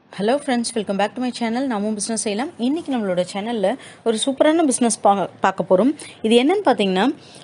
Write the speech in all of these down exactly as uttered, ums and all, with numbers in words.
Hello friends, welcome back to my channel namumbusinessseiyalaam. இன்னைக்கு நம்மளோட சேனல்ல ஒரு சூப்பரான பிசினஸ் பார்க்க போறோம். இது என்னன்னு பாத்தீங்கன்னா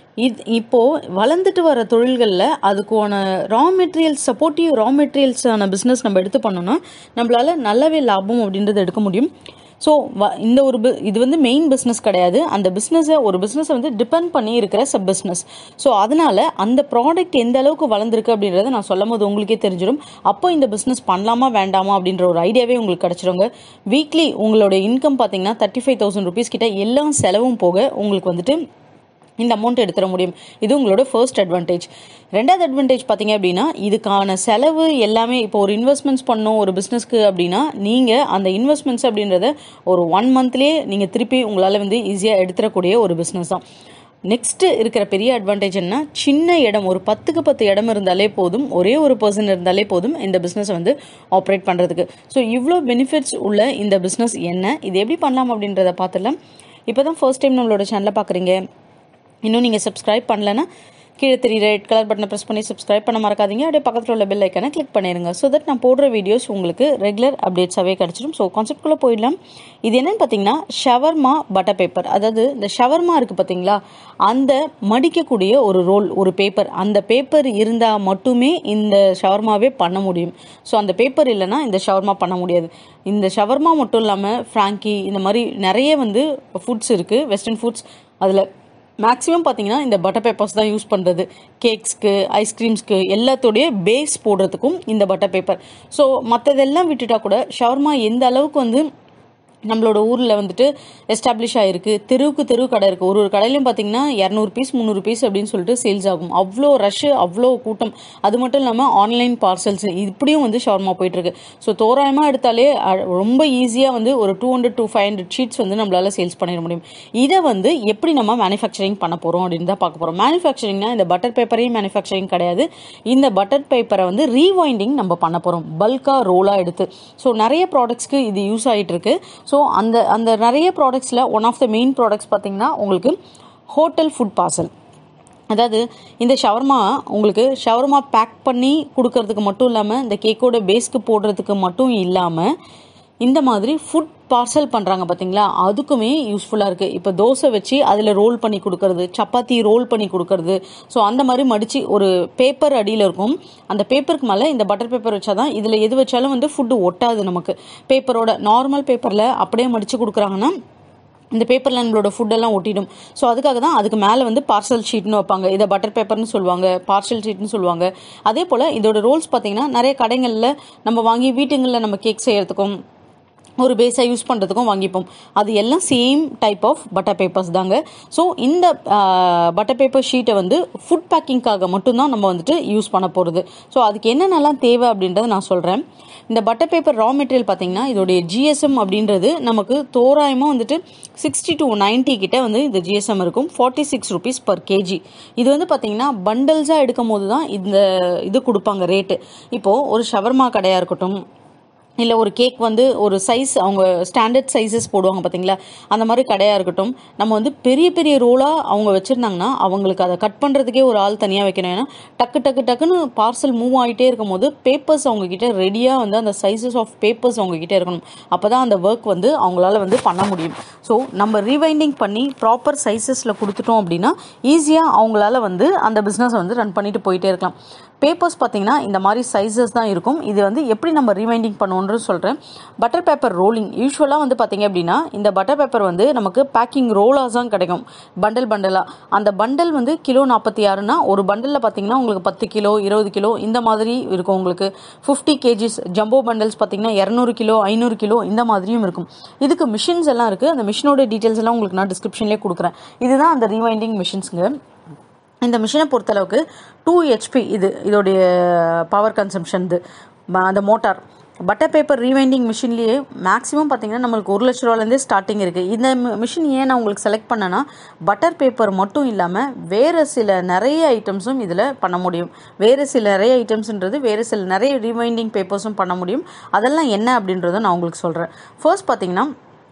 இப்போ வளர்ந்துட்டு வர தொழில்கள்ல அதுக்கான ரா மெட்டீரியல்ஸ் சப்போர்ட்டிவ் ரா மெட்டீரியல்ஸான பிசினஸ் நம்ம எடுத்து பண்ணோம்னா நம்மளால நல்லாவே லாபம் அப்படின்றது எடுக்க முடியும். ஸோ இந்த ஒரு இது வந்து மெயின் பிஸ்னஸ் கிடையாது. அந்த பிஸ்னஸை ஒரு பிஸ்னஸை வந்து டிபெண்ட் பண்ணி இருக்கிற சப் பிஸ்னஸ். ஸோ அதனால அந்த ப்ராடக்ட் எந்த அளவுக்கு வளர்ந்துருக்கு அப்படின்றத நான் சொல்லும் போது உங்களுக்கே தெரிஞ்சிடும். அப்போ இந்த பிஸ்னஸ் பண்ணலாமா வேண்டாமா அப்படின்ற ஒரு ஐடியாவே உங்களுக்கு கிடைச்சிருங்க. வீக்லி உங்களோட இன்கம் பார்த்தீங்கன்னா தேர்ட்டி ஃபைவ் தௌசண்ட் ருபீஸ் கிட்ட எல்லா செலவும் போக உங்களுக்கு வந்துட்டு இந்த அமௌண்ட் எடுத்துட முடியும். இது உங்களோட ஃபர்ஸ்ட் அட்வான்டேஜ். ரெண்டாவது அட்வான்டேஜ் பார்த்தீங்க அப்படின்னா இதுக்கான செலவு எல்லாமே இப்போ ஒரு இன்வெஸ்ட்மெண்ட்ஸ் பண்ணோம் ஒரு பிஸ்னஸ்க்கு அப்படின்னா நீங்கள் அந்த இன்வெஸ்ட்மெண்ட்ஸ் அப்படின்றத ஒரு ஒன் மந்த்லேயே நீங்கள் திருப்பி உங்களால் வந்து ஈஸியாக எடுத்துடக்கூடிய ஒரு பிஸ்னஸ் தான். நெக்ஸ்ட்டு இருக்கிற பெரிய அட்வான்டேஜ் என்ன, சின்ன இடம் ஒரு பத்துக்கு பத்து இடம் இருந்தாலே போதும், ஒரே ஒரு பர்சன் இருந்தாலே போதும் இந்த பிஸ்னஸை வந்து ஆப்ரேட் பண்ணுறதுக்கு. ஸோ இவ்வளோ பெனிஃபிட்ஸ் உள்ள இந்த பிஸ்னஸ் என்ன, இது எப்படி பண்ணலாம் அப்படின்றத பார்த்துடலாம். இப்போ தான் ஃபர்ஸ்ட் டைம் நம்மளோட சேனலை பார்க்குறீங்க, இன்னும் நீங்கள் சப்ஸ்கிரைப் பண்ணலன்னா கீழே தெரியுற ரெட் கலர் பட்டனை ப்ரெஸ் பண்ணி சப்ஸ்கிரைப் பண்ண மறக்காதீங்க. அப்படியே பக்கத்தில் உள்ள பெல் ஐக்கானை கிளிக் பண்ணிடுங்க. ஸோ தட் நான் போடுற வீடியோஸ் உங்களுக்கு ரெகுலர் அப்டேட்ஸாகவே கிடச்சிடும். ஸோ கான்செப்ட்குள்ளே போயிடலாம். இது என்னன்னு பார்த்தீங்கன்னா ஷவர்மா பட்டர் பேப்பர். அதாவது இந்த ஷவர்மா இருக்குது பார்த்தீங்களா, அந்த மடிக்கக்கூடிய ஒரு ரோல், ஒரு பேப்பர். அந்த பேப்பர் இருந்தால் மட்டுமே இந்த ஷவர்மாவே பண்ண முடியும். ஸோ அந்த பேப்பர் இல்லைன்னா இந்த ஷவர்மா பண்ண முடியாது. இந்த ஷவர்மா மட்டும் இல்லாமல் ஃப்ராங்கி இந்த மாதிரி நிறைய வந்து ஃபுட்ஸ் இருக்குது, வெஸ்டர்ன் ஃபுட்ஸ். அதில் மேக்ஸிமம் பார்த்தீங்கன்னா இந்த பட்டர் பேப்பர்ஸ் தான் யூஸ் பண்ணுறது. கேக்ஸ்க்கு, ஐஸ்கிரீம்ஸ்க்கு எல்லாத்தோடைய பேஸ் போடுறதுக்கும் இந்த பட்டர் பேப்பர். ஸோ மற்றதெல்லாம் விட்டுட்டா கூட ஷவர்மா எந்த அளவுக்கு வந்து நம்மளோட ஊரில் வந்துட்டு எஸ்டாப்ளிஷ் ஆகிருக்கு. தெருவுக்கு தெரு கடை இருக்குது. ஒரு ஒரு கடையிலையும் பார்த்தீங்கன்னா இரநூறு பீஸ் முந்நூறு பீஸ் அப்படின்னு சொல்லிட்டு சேல்ஸ் ஆகும். அவ்வளோ ரஷ்ஷு, அவ்வளோ கூட்டம். அது மட்டும் இல்லாமல் ஆன்லைன் பார்சல்ஸ் இப்படியும் வந்து ஷவர்மா போயிட்டுருக்கு. ஸோ தோராயமாக எடுத்தாலே ரொம்ப ஈஸியாக வந்து ஒரு two hundred two five hundred sheets வந்து நம்மளால் சேல்ஸ் பண்ணிட முடியும். இதை வந்து எப்படி நம்ம மேனுஃபேக்சரிங் பண்ண போகிறோம் அப்படின்னு தான் பார்க்க போகிறோம். மேனுஃபேக்சரிங்னா இந்த பட்டர் பேப்பரையும் மேனுஃபேக்சரிங் கிடையாது. இந்த பட்டர் பேப்பரை வந்து ரீவைண்டிங் நம்ம பண்ண போகிறோம், பல்காக ரோலாக எடுத்து. ஸோ நிறைய ப்ராடக்ட்ஸ்க்கு இது யூஸ் ஆகிட்டு இருக்கு. ஸோ அந்த அந்த நிறைய ப்ராடக்ட்ஸில் one of the main products பார்த்தீங்கன்னா உங்களுக்கு ஹோட்டல் ஃபுட் பார்சல். அதாவது இந்த ஷவர்மா உங்களுக்கு ஷவர்மா பேக் பண்ணி கொடுக்கறதுக்கு மட்டும் இல்லாமல் இந்த கேக்கோட பேஸ்க்கு போடுறதுக்கு மட்டும் இல்லாமல் இந்த மாதிரி ஃபுட் பார்சல் பண்ணுறாங்க பார்த்தீங்களா, அதுக்குமே யூஸ்ஃபுல்லாக இருக்குது. இப்போ தோசை வச்சு அதில் ரோல் பண்ணி கொடுக்கறது, சப்பாத்தி ரோல் பண்ணி கொடுக்கறது. ஸோ அந்த மாதிரி மடித்து ஒரு பேப்பர் அடியில் இருக்கும். அந்த பேப்பருக்கு மேலே இந்த பட்டர் பேப்பர் வச்சா தான் இதில் எது வச்சாலும் வந்து ஃபுட்டு ஒட்டாது. நமக்கு பேப்பரோட நார்மல் பேப்பரில் அப்படியே மடித்து கொடுக்குறாங்கன்னா இந்த பேப்பரில் நம்மளோட ஃபுட்டெல்லாம் ஒட்டிடும். ஸோ அதுக்காக தான் அதுக்கு மேலே வந்து பார்சல் ஷீட்னு வைப்பாங்க. இதை பட்டர் பேப்பர்னு சொல்லுவாங்க, பார்சல் ஷீட்னு சொல்லுவாங்க. அதே போல் இதோட ரோல்ஸ் பார்த்தீங்கன்னா நிறைய கடைகளில் நம்ம வாங்கி வீட்டுங்களில் நம்ம கேக் செய்கிறதுக்கும் ஒரு பேஸாக யூஸ் பண்ணுறதுக்கும் வாங்கிப்போம். அது எல்லாம் same type of butter papers தாங்க. ஸோ இந்த பட்டர் பேப்பர் ஷீட்டை வந்து ஃபுட் பேக்கிங்காக மட்டும்தான் நம்ம வந்துட்டு யூஸ் பண்ண போகிறது. ஸோ அதுக்கு என்னென்னலாம் தேவை அப்படின்றத நான் சொல்கிறேன். இந்த பட்டர் பேப்பர் ரா மெட்டீரியல் பார்த்தீங்கன்னா இதோடைய ஜிஎஸ்எம் அப்படின்றது நமக்கு தோராயமாக வந்துட்டு சிக்ஸ்டி டு நைன்ட்டி கிட்ட வந்து இந்த ஜிஎஸ்எம் இருக்கும். Forty six rupees per KG. இது வந்து பார்த்தீங்கன்னா பண்டல்ஸாக எடுக்கும் போது தான் இந்த இது கொடுப்பாங்க ரேட்டு. இப்போது ஒரு ஷவர்மா கடையாக இருக்கட்டும், இல்லை ஒரு கேக் வந்து ஒரு சைஸ் அவங்க ஸ்டாண்டர்ட் சைஸஸ் போடுவாங்க பார்த்தீங்களா, அந்த மாதிரி கடையாக இருக்கட்டும், நம்ம வந்து பெரிய பெரிய ரோலாக அவங்க வச்சுருந்தாங்கன்னா அவங்களுக்கு அதை கட் பண்ணுறதுக்கே ஒரு ஆள் தனியாக வைக்கணும். ஏன்னா டக்கு டக்கு டக்குன்னு பார்சல் மூவ் ஆகிட்டே இருக்கும் போது பேப்பர்ஸ் அவங்கக்கிட்ட ரெடியாக வந்து அந்த சைஸஸ் ஆஃப் பேப்பர்ஸ் அவங்கக்கிட்ட இருக்கணும். அப்போ தான் அந்த ஒர்க் வந்து அவங்களால வந்து பண்ண முடியும். ஸோ நம்ம ரீவைண்டிங் பண்ணி ப்ராப்பர் சைஸஸில் கொடுத்துட்டோம் அப்படின்னா ஈஸியாக அவங்களால வந்து அந்த பிஸ்னஸை வந்து ரன் பண்ணிட்டு போயிட்டே இருக்கலாம். பேப்பர்ஸ் பார்த்தீங்கன்னா இந்த மாதிரி சைஸஸ் தான் இருக்கும். இது வந்து எப்படி நம்ம ரீவைண்டிங் பண்ணுவோன்னு சொல்கிறேன். பட்டர் பேப்பர் ரோலிங் யூஸ்வலாக வந்து பார்த்தீங்க அப்படின்னா இந்த பட்டர் பேப்பர் வந்து நமக்கு பேக்கிங் ரோலாக தான் கிடைக்கும், பண்டல் பண்டலாக. அந்த பண்டல் வந்து கிலோ நாற்பத்தி ஆறுனா ஒரு பண்டலில் பார்த்தீங்கன்னா உங்களுக்கு பத்து கிலோ இருபது கிலோ இந்த மாதிரி இருக்கும். உங்களுக்கு ஃபிஃப்டி கேஜிஸ் ஜம்போ பண்டல்ஸ் பார்த்தீங்கன்னா இரநூறு கிலோ ஐநூறு கிலோ இந்த மாதிரியும் இருக்கும். இதுக்கு மிஷின்ஸ் எல்லாம் இருக்குது. அந்த மிஷினோட டீட்டெயில்ஸ் எல்லாம் உங்களுக்கு நான் டிஸ்கிரிப்ஷன்லேயே கொடுக்குறேன். இதுதான் அந்த ரீவைண்டிங் மிஷின்ஸுங்க. இந்த மிஷினை பொறுத்தளவுக்கு டூ ஹெச்பி இது இதோடைய பவர் கன்சம்ஷன். இது அந்த மோட்டார் பட்டர் பேப்பர் ரீவைண்டிங் மிஷின்லேயே மேக்ஸிமம் பார்த்தீங்கன்னா நம்மளுக்கு ஒரு லட்ச ரூபாலேருந்தே ஸ்டார்டிங் இருக்குது. இந்த மிஷின் ஏன் நான் உங்களுக்கு செலக்ட் பண்ணேன்னா பட்டர் பேப்பர் மட்டும் இல்லாமல் வேறு சில நிறைய ஐட்டம்ஸும் இதில் பண்ண முடியும். வேறு சில நிறைய ஐட்டம்ஸ்ன்றது வேறு சில நிறைய ரீவைண்டிங் பேப்பர்ஸும் பண்ண முடியும். அதெல்லாம் என்ன அப்படின்றத நான் உங்களுக்கு சொல்கிறேன். ஃபர்ஸ்ட் பார்த்தீங்கன்னா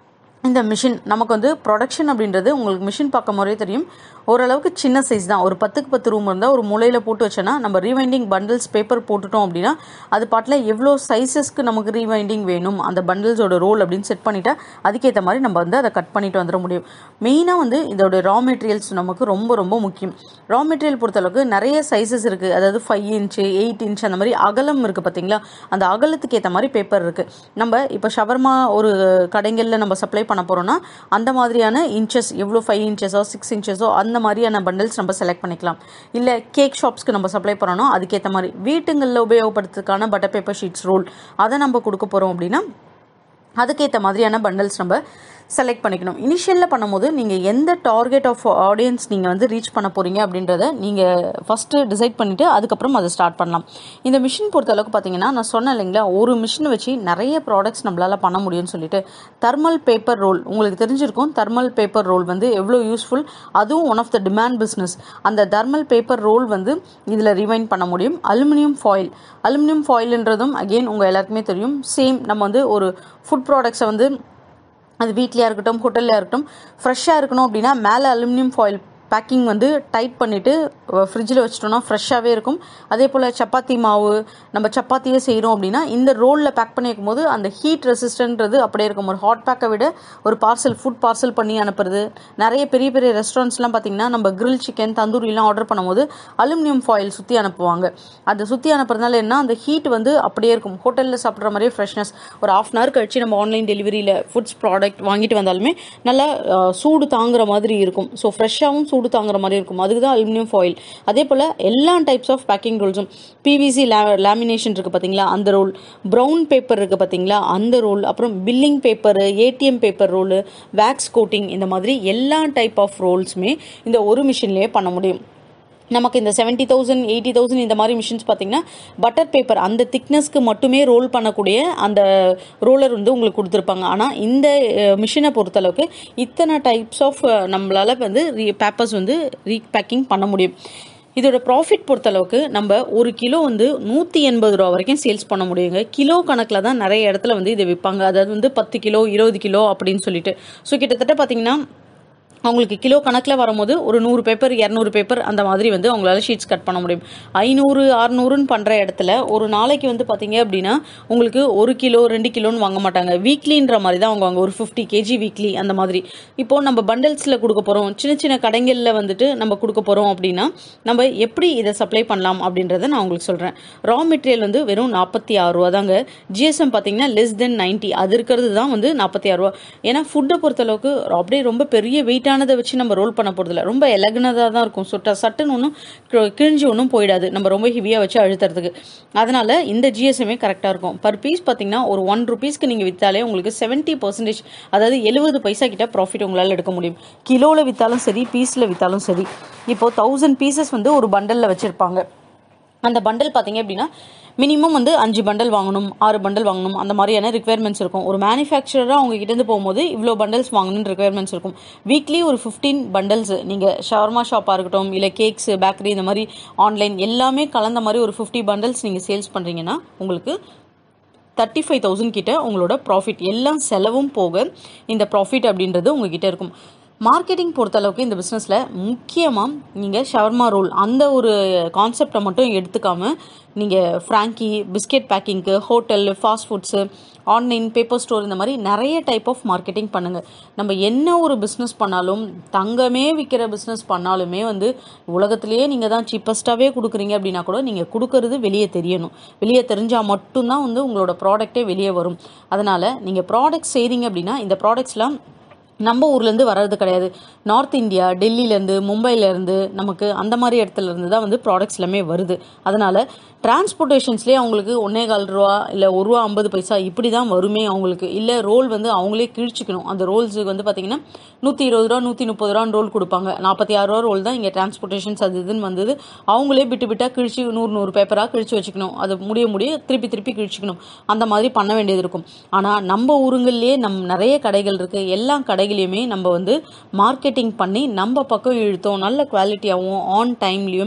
இந்த மிஷின் நமக்கு வந்து ப்ரொடக்ஷன் அப்படின்றது உங்களுக்கு மிஷின் பார்க்க முறையே தெரியும், ஓரளவுக்கு சின்ன சைஸ் தான். ஒரு பத்துக்கு பத்து ரூம் இருந்தால் ஒரு மூலையில் போட்டு வச்சோன்னா நம்ம ரீவைண்டிங் பண்டில்ஸ் பேப்பர் போட்டுட்டோம் அப்படின்னா அது பாட்டில் எவ்வளோ சைஸஸ்க்கு நமக்கு ரீவைண்டிங் வேணும் அந்த பண்டில்ஸோட ரோல் அப்படின்னு செட் பண்ணிவிட்டா அதுக்கேற்ற மாதிரி நம்ம வந்து அதை கட் பண்ணிட்டு வந்துட முடியும். மெயினாக வந்து இதோட ரா மெட்டீரியல்ஸ் நமக்கு ரொம்ப ரொம்ப முக்கியம். ரா மெட்டீரியல் பொறுத்தளவுக்கு நிறைய சைஸஸ் இருக்குது. அதாவது ஃபைவ் இன்ச்சு எயிட் இன்ச் அந்த மாதிரி அகலம் இருக்குது பார்த்தீங்களா, அந்த அகலத்துக்கு ஏற்ற மாதிரி பேப்பர் இருக்குது. நம்ம இப்போ ஷவர்மா ஒரு கடைகளில் நம்ம சப்ளை பண்ண போகிறோன்னா அந்த மாதிரியான இன்ச்சஸ் எவ்வளோ ஃபைவ் இன்ச்சஸோ சிக்ஸ் இன்ச்சஸோ அந்த மாதிரியான பண்டில்ஸ் நம்ம செலக்ட் பண்ணிக்கலாம். இல்லை கேக் ஷாப்ஸ்க்கு நம்ம சப்ளை பண்ணோன்னா அதுக்கேற்ற மாதிரி வீட்டுங்களில் உபயோகப்படுத்துறதுக்கான பட்டர் பேப்பர் ஷீட்ஸ் ரோல் அதை நம்ம கொடுக்க போகிறோம் அப்படின்னா அதுக்கேற்ற மாதிரியான பண்டில்ஸ் நம்ம செலக்ட் பண்ணிக்கணும். இனிஷியலில் பண்ணும்போது நீங்கள் எந்த டார்கெட் ஆஃப் ஆடியன்ஸ் நீங்கள் வந்து ரீச் பண்ண போகிறீங்க அப்படின்றத நீங்கள் ஃபஸ்ட்டு டிசைட் பண்ணிவிட்டு அதுக்கப்புறம் அதை ஸ்டார்ட் பண்ணலாம். இந்த மிஷின் பொறுத்தளவுக்கு பார்த்தீங்கன்னா நான் சொன்னேன் இல்லைங்களா, ஒரு மிஷினை வச்சு நிறைய ப்ராடக்ட்ஸ் நம்மளால் பண்ண முடியும்னு சொல்லிட்டு. தெர்மல் பேப்பர் ரோல் உங்களுக்கு தெரிஞ்சிருக்கும். தெர்மல் பேப்பர் ரோல் வந்து எவ்வளோ யூஸ்ஃபுல், அதுவும் one of the demand business. அந்த தெர்மல் பேப்பர் ரோல் வந்து இதில் ரிவைண்ட் பண்ண முடியும். அலுமினியம் ஃபாயில் அலுமினியம் ஃபாயில்ன்றதும் அகெயின் உங்கள் எல்லாருக்குமே தெரியும். சேம் நம்ம வந்து ஒரு ஃபுட் ப்ராடக்ட்ஸை வந்து அது வீட்லையாக இருக்கட்டும் ஹோட்டல்லையாக இருக்கட்டும் ஃப்ரெஷ்ஷாக இருக்கணும் அப்படின்னா மேலே அலுமினியம் ஃபாயில் பேக்கிங் வந்து டைட் பண்ணிவிட்டு ஃப்ரிட்ஜில் வச்சிட்டோம்னா ஃப்ரெஷ்ஷாகவே இருக்கும். அதே போல் சப்பாத்தி மாவு நம்ம சப்பாத்தியே செய்கிறோம் அப்படின்னா இந்த ரோலில் பேக் பண்ணி வைக்கும்போது அந்த ஹீட் ரெசிஸ்டன்ட்றது அப்படியே இருக்கும். ஒரு ஹாட் பேக்கை விட ஒரு பார்சல் ஃபுட் பார்சல் பண்ணி அனுப்புறது, நிறைய பெரிய பெரிய ரெஸ்டாரண்ட்ஸ்லாம் பார்த்திங்கன்னா நம்ம கிரில் சிக்கன் தந்தூரிலாம் ஆர்டர் பண்ணும்போது அலுமினியம் ஃபாயில் சுற்றி அனுப்புவாங்க. அதை சுற்றி அனுப்புறதுனால என்ன, அந்த ஹீட் வந்து அப்படியே இருக்கும். ஹோட்டலில் சாப்பிட்ற மாதிரியே ஃப்ரெஷ்னஸ். ஒரு ஆஃப் அன் ஹவர் கழிச்சு நம்ம ஆன்லைன் டெலிவரியில் ஃபுட்ஸ் ப்ராடக்ட் வாங்கிட்டு வந்தாலுமே நல்லா சூடு தாங்குற மாதிரி இருக்கும். ஸோ ஃப்ரெஷ்ஷாகவும் சூடு தாங்குற மாதிரி இருக்கும். அதுக்கு தான் அலுமினியம் ஃபாயில். அதே போல் எல்லா டைப்ஸ் ஆஃப் பேக்கிங் ரோல்ஸும் பிவிசி லே லேமினேஷன் இருக்குது பார்த்தீங்களா அந்த ரோல், ப்ரௌன் பேப்பர் இருக்குது பார்த்தீங்களா அந்த ரோல், அப்புறம் billing paper, ATM paper roll, wax coating, இந்த மாதிரி எல்லா டைப் ஆஃப் ரோல்ஸுமே இந்த ஒரு மிஷின்லேயே பண்ண முடியும். நமக்கு இந்த செவன்ட்டி தௌசண்ட் எயிட்டி தௌசண்ட் இந்த மாதிரி மிஷின்ஸ் பார்த்தீங்கன்னா பட்டர் பேப்பர் அந்த திக்னஸ்க்கு மட்டுமே ரோல் பண்ணக்கூடிய அந்த ரோலர் வந்து உங்களுக்கு கொடுத்துருப்பாங்க. ஆனால் இந்த மிஷினை பொறுத்தளவுக்கு இத்தனை டைப்ஸ் ஆஃப் நம்மளால் வந்து பேப்பர்ஸ் வந்து ரீபேக்கிங் பண்ண முடியும். இதோட ப்ராஃபிட் பொறுத்தளவுக்கு நம்ம ஒரு கிலோ வந்து நூற்றி எண்பது ரூபா வரைக்கும் சேல்ஸ் பண்ண முடியுங்க. கிலோ கணக்கில் தான் நிறைய இடத்துல வந்து இதை விற்பாங்க. அதாவது வந்து பத்து கிலோ இருபது கிலோ அப்படின்னு சொல்லிட்டு. ஸோ கிட்டத்தட்ட பார்த்தீங்கன்னா அவங்களுக்கு கிலோ கணக்கில் வரும்போது ஒரு நூறு பேப்பர் இரநூறு பேப்பர் அந்த மாதிரி வந்து அவங்களால ஷீட்ஸ் கட் பண்ண முடியும். ஐநூறு அறுநூறுன்னு பண்ணுற இடத்துல ஒரு நாளைக்கு வந்து பார்த்தீங்க அப்படின்னா உங்களுக்கு ஒரு கிலோ ரெண்டு கிலோன்னு வாங்க மாட்டாங்க. வீக்லின்ற மாதிரி தான் அவங்க வாங்க, ஒரு ஃபிஃப்டி கேஜி வீக்லி அந்த மாதிரி. இப்போது நம்ம பண்டல்ஸில் கொடுக்க போகிறோம், சின்ன சின்ன கடைகளில் வந்துட்டு நம்ம கொடுக்க போகிறோம் அப்படின்னா நம்ம எப்படி இதை சப்ளை பண்ணலாம் அப்படின்றத நான் உங்களுக்கு சொல்கிறேன். ரா மெட்டீரியல் வந்து வெறும் நாற்பத்தி ஆறு ரூபா தாங்க. ஜிஎஸ்எம் பார்த்தீங்கன்னா லெஸ் தென் நைன்ட்டி, அது இருக்கிறது தான் வந்து நாற்பத்தி ஆறு ரூபா. ஏன்னா ஃபுட்டை பொறுத்தளவுக்கு அப்படியே ரொம்ப பெரிய வெயிட்டான வச்சு நம்ம ரோல் பண்ண போறதில்ல, ரொம்ப எலகுனதா தான் இருக்கும். சுட்ட சட்டுன்னு ஒன்றும் கிழிஞ்சு ஒன்றும் போயிடாது நம்ம ரொம்ப ஹெவியாக வச்சு அழுத்துறதுக்கு. அதனால இந்த ஜிஎஸ்எம்ஏ கரெக்டாக இருக்கும். பர் பீஸ் பார்த்தீங்கன்னா ஒரு ஒன் ருபீஸ்க்கு நீங்கள் விற்றாலே உங்களுக்கு செவன்ட்டி பர்சன்டேஜ் அதாவது எழுபது பைசா கிட்ட ப்ராஃபிட் உங்களால் எடுக்க முடியும். கிலோவில் விற்றாலும் சரி பீஸில் விற்றாலும் சரி. இப்போது தௌசண்ட் பீசஸ் வந்து ஒரு பண்டலில் வச்சுருப்பாங்க. அந்த பண்டல் பார்த்தீங்க அப்படின்னா மினிமம் வந்து அஞ்சு பண்டல் வாங்கணும், ஆறு பண்டல் வாங்கணும், அந்த மாதிரியான ரிக்வயர்மெண்ட்ஸ் இருக்கும். ஒரு மேனுஃபேக்சரராக அவங்க கிட்டேருந்து போகும்போது இவ்வளோ பண்டல்ஸ் வாங்கணும்னு ரிக்வயர்மெண்ட்ஸ் இருக்கும். வீக்லி ஒரு ஃபிஃப்டீன் பண்டல்ஸ் நீங்கள் ஷவர்மா ஷாப்பாக இருக்கட்டும் இல்லை கேக்ஸ் பேக்கரி இந்த மாதிரி ஆன்லைன் எல்லாமே கலந்த மாதிரி ஒரு ஃபிஃப்டி பண்டல்ஸ் நீங்கள் சேல்ஸ் பண்ணுறீங்கன்னா உங்களுக்கு தேர்ட்டி ஃபைவ் தௌசண்ட் கிட்ட உங்களோட ப்ராஃபிட், எல்லாம் செலவும் போக இந்த ப்ராஃபிட் அப்படின்றது உங்ககிட்ட இருக்கும். மார்க்கெட்டிங் பொறுத்தளவுக்கு இந்த பிஸ்னஸில் முக்கியமாக நீங்கள் ஷவர்மா ரோல் அந்த ஒரு கான்செப்டை மட்டும் எடுத்துக்காமல் நீங்கள் ஃப்ராங்கி, பிஸ்கெட் பேக்கிங்க்கு, hotel, fast foods, online, paper store இந்த மாதிரி நிறைய டைப் ஆஃப் மார்க்கெட்டிங் பண்ணுங்கள். நம்ம என்ன ஒரு பிஸ்னஸ் பண்ணாலும், தங்கமே விற்கிற பிஸ்னஸ் பண்ணாலுமே வந்து உலகத்திலேயே நீங்கள் தான் சீப்பஸ்ட்டாகவே கொடுக்குறீங்க அப்படின்னா கூட நீங்கள் கொடுக்கறது வெளியே தெரியணும். வெளியே தெரிஞ்சால் மட்டும்தான் வந்து உங்களோட ப்ராடக்டே வெளியே வரும். அதனால் நீங்கள் ப்ராடக்ட்ஸ் செய்கிறீங்க அப்படின்னா இந்த ப்ராடக்ட்ஸ்லாம் நம்ம ஊர்லேருந்து வர்றது கிடையாது. நார்த் இந்தியா, டெல்லியிலேருந்து, மும்பையிலேருந்து, நமக்கு அந்த மாதிரி இடத்துலேருந்து தான் வந்து ப்ராடக்ட்ஸ் எல்லாமே வருது. அதனால் டிரான்ஸ்போர்ட்டேஷன்ஸ்லேயே அவங்களுக்கு ஒன்றே கால் ரூபா இல்லை ஒரு ரூபா ஐம்பது பைசா இப்படி தான் வருமே அவங்களுக்கு. இல்லை ரோல் வந்து அவங்களே கிழிச்சிக்கணும். அந்த ரோல்ஸுக்கு வந்து பார்த்திங்கன்னா நூற்றி இருபது ரூபா நூற்றி முப்பது ரூபான்னு ரோல் கொடுப்பாங்க. நாற்பத்தி ஆறு ரூபா ரோல் தான் இங்கே டிரான்ஸ்போர்ட்டேஷன்ஸ் அது இதுன்னு வந்தது. அவங்களே விட்டு விட்டால் கிழிச்சு நூறு நூறு பேப்பராக கிழிச்சு வச்சுக்கணும். அது முடிய முடிய திருப்பி திருப்பி கிழிச்சிக்கணும். அந்த மாதிரி பண்ண வேண்டியது இருக்கும். ஆனால் நம்ம ஊருங்கள்லேயே நம் நிறைய கடைகள் இருக்குது. எல்லா கடைகளையுமே நம்ம வந்து மார்க்கெட்டிங் பண்ணி நம்ம பக்கம் இழுத்தோம், நல்ல குவாலிட்டியாகவும் ஆன் டைம்லேயும்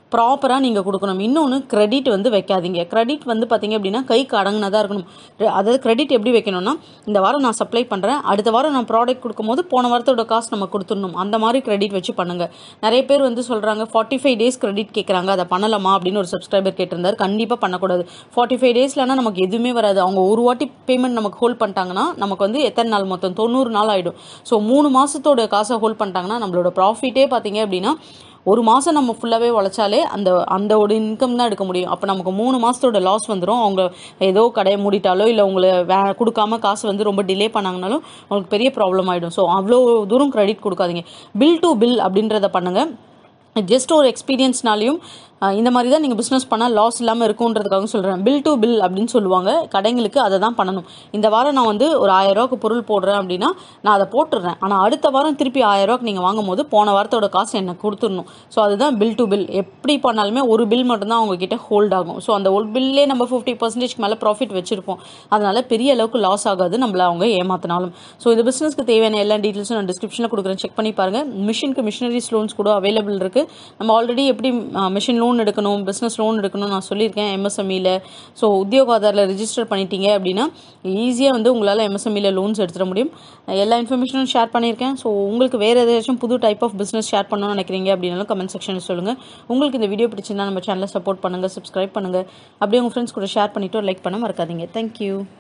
ப்ராப்பராக நீங்கள் கொடுக்கணும். இன்னொன்று கிரெடிட் வந்து வைக்காதீங்க. கிரெடிட் வந்து பார்த்தீங்க அப்படின்னா கைக்கு அடங்கினதாக இருக்கணும். அதாவது கிரெடிட் எப்படி வைக்கணும்னா, இந்த வாரம் நான் சப்ளை பண்ணுறேன், அடுத்த வாரம் நான் ப்ராடக்ட் கொடுக்கும்போது போன வாரத்தோட காசு நம்ம கொடுத்துடணும். அந்த மாதிரி கிரெடிட் வச்சு பண்ணுங்கள். நிறைய பேர் வந்து சொல்கிறாங்க ஃபார்ட்டி ஃபைவ் டேஸ் கிரெடிட் கேட்குறாங்க, அதை பண்ணலாமா அப்படின்னு ஒரு சப்ஸ்கிரைபர் கேட்டிருந்தார். கண்டிப்பாக பண்ணக்கூடாது. ஃபார்ட்டி ஃபைவ் டேஸ்லனா நமக்கு எதுவுமே வராது. அவங்க ஒரு வாட்டி பேமெண்ட் நமக்கு ஹோல்ட் பண்ணிட்டாங்கன்னா நமக்கு வந்து எத்தனை நாள், மொத்தம் தொண்ணூறு நாள் ஆகிடும். ஸோ மூணு மாதத்தோட காசை ஹோல்ட் பண்ணிட்டாங்கன்னா நம்மளோட ப்ராஃபிட்டே பார்த்தீங்க அப்படின்னா ஒரு மாதம் நம்ம ஃபுல்லாகவே உழைச்சாலே அந்த அந்த ஒரு இன்கம் தான் எடுக்க முடியும். அப்போ நமக்கு மூணு மாதத்தோட லாஸ் வந்துடும். அவங்க ஏதோ கடையை மூடிட்டாலோ இல்லை உங்களை வே கொடுக்காம காசு வந்து ரொம்ப டிலே பண்ணாங்கனாலும் உங்களுக்கு பெரிய ப்ராப்ளம் ஆகிடும். ஸோ அவ்வளோ தூரம் கிரெடிட் கொடுக்காதீங்க. பில் டு பில் அப்படின்றத பண்ணுங்கள். ஜஸ்ட் ஒரு எக்ஸ்பீரியன்ஸ்னாலையும் இந்த மாதிரி தான் நீங்கள் பிஸ்னஸ் பண்ணால் லாஸ் இல்லாமல் இருக்குன்றதுக்காக சொல்கிறேன். பில் டு பில் அப்படின்னு சொல்லுவாங்க கடைங்களுக்கு, அதை தான் பண்ணணும். இந்த வாரம் நான் வந்து ஒரு ஆயிரம் ரூபாய்க்கு பொருள் போடுறேன் அப்படின்னா நான் அதை போட்டுடுறேன். ஆனால் அடுத்த வாரம் திருப்பி ஆயிரம் ரூபாய்க்கு நீங்கள் வாங்கும் போது போன வாரத்தோட காசு எனக்கு கொடுத்துடணும். ஸோ அதுதான் பில் டு பில். எப்படி பண்ணாலுமே ஒரு பில் மட்டும்தான் அவங்கக்கிட்ட ஹோல்ட் ஆகும். ஸோ அந்த ஒரு பில்லே நம்ம ஃபிஃப்டி பர்சன்டேஜ்க்கு மேலே ப்ராஃபிட் வச்சிருப்போம். அதனால பெரிய அளவுக்கு லாஸ் ஆகாது நம்மள அவங்க ஏமாத்தினாலும். ஸோ இந்த பிஸ்னஸ்க்கு தேவையான எல்லா டீட்டெயில்ஸும் நான் டிஸ்கிரிப்ஷனில் கொடுக்குறேன், செக் பண்ணி பாருங்கள். மிஷினுக்கு மிஷினரிஸ் லோன்ஸ் கூட அவைலபிள் இருக்குது. நம்ம ஆல்ரெடி எப்படி மிஷின் லோன் எடுக்கணும், பிஸ்னஸ் லோன் எடுக்கணும் நான் சொல்லியிருக்கேன் எம்எஸ்எம்இல. ஸோ உத்தியோக ஆதாரில் ரிஜிஸ்டர் பண்ணிட்டீங்க அப்படின்னா ஈஸியாக வந்து உங்களால் எம்எஸ்எம்இல லோன்ஸ் எடுத்துட முடியும். எல்லா இன்ஃபர்மேஷனும் ஷேர் பண்ணியிருக்கேன். ஸோ உங்களுக்கு வேறு ஏதாச்சும் புது டைப் ஆஃப் பிஸ்னஸ் ஷேர் பண்ணணும்னு நினைக்கிறீங்க அப்படின்னாலும் கமெண்ட் செக்ஷனில் சொல்லுங்கள். உங்களுக்கு இந்த வீடியோ பிடிச்சிருந்தா நம்ம சேனலை சப்போர்ட் பண்ணுங்கள், சப்ஸ்கிரைப் பண்ணுங்கள். அப்படியே உங்கள் ஃப்ரெண்ட்ஸ் கூட ஷேர் பண்ணிவிட்டு லைக் பண்ண மறக்காதீங்க. தேங்க்யூ.